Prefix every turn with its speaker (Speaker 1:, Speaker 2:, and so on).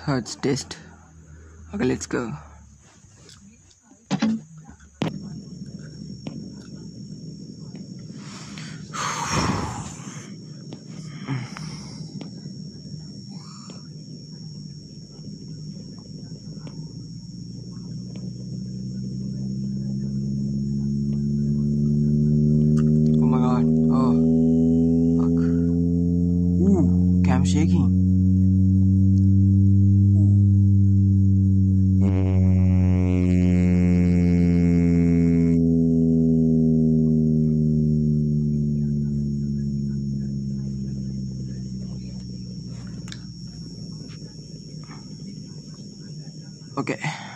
Speaker 1: Let's test. Okay, let's go. Oh my god. Oh. Fuck. Ooh, cam shaking. Okay.